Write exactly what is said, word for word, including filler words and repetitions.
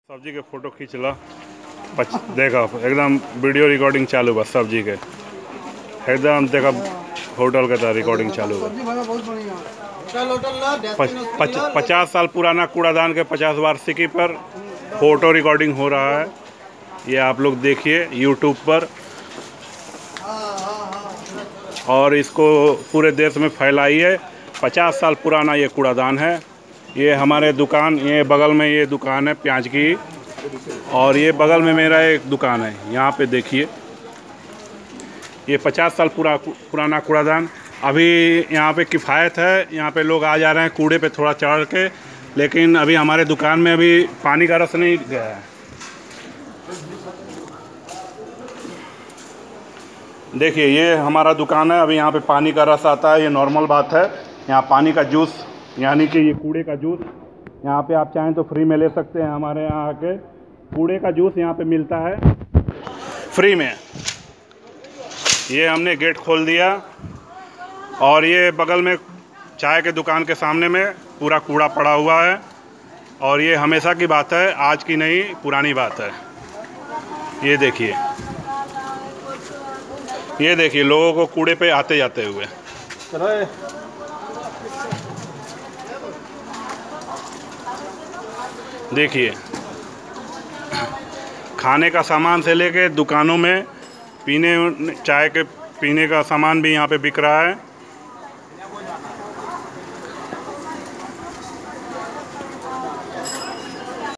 सब्जी के फोटो खींच ला। देखा एकदम वीडियो रिकॉर्डिंग चालू बा सब्जी के, एकदम देखा होटल के रिकॉर्डिंग चालू बा। पचास साल पुराना कूड़ादान के पचास वार्षिकी पर फोटो रिकॉर्डिंग हो रहा है। ये आप लोग देखिए यूट्यूब पर, और इसको पूरे देश में फैलाइए। पचास साल पुराना ये कूड़ादान है। ये हमारे दुकान, ये बगल में ये दुकान है प्याज की, और ये बगल में मेरा एक दुकान है। यहाँ पे देखिए ये पचास साल पुरा पुराना कूड़ादान। अभी यहाँ पे किफ़ायत है, यहाँ पे लोग आ जा रहे हैं कूड़े पे थोड़ा चढ़ के, लेकिन अभी हमारे दुकान में अभी पानी का रस नहीं गया है। देखिए ये हमारा दुकान है, अभी यहाँ पे पानी का रस आता है, ये नॉर्मल बात है। यहाँ पानी का जूस यानी कि ये कूड़े का जूस यहाँ पे आप चाहें तो फ्री में ले सकते हैं। हमारे यहाँ आके कूड़े का जूस यहाँ पे मिलता है फ्री में। ये हमने गेट खोल दिया, और ये बगल में चाय के दुकान के सामने में पूरा कूड़ा पड़ा हुआ है। और ये हमेशा की बात है, आज की नहीं पुरानी बात है। ये देखिए, ये देखिए लोगों को कूड़े पे आते जाते हुए। देखिए खाने का सामान से लेके दुकानों में पीने चाय के पीने का सामान भी यहाँ पे बिक रहा है।